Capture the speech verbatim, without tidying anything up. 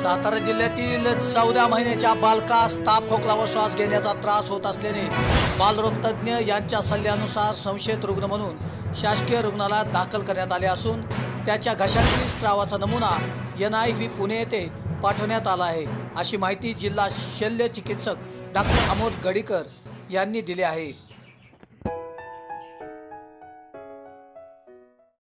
सातारा जिल्ह्यातील चौदा महिन्याच्या बालकास ताप खोकला व श्वास घेण्याचा त्रास होत असल्याने बालरोग तज्ज्ञ यांच्या सल्ल्यानुसार संशयित रुग्ण म्हणून शासकीय रुग्णालयात दाखल करण्यात आले असून त्याच्या घशातील स्त्रावाचा नमुना एन आय व्ही पुणे येथे पाठवण्यात आला आहे, अशी माहिती जिल्हा शल्य चिकित्सक डॉक्टर अमोद गडीकर यांनी दिली आहे।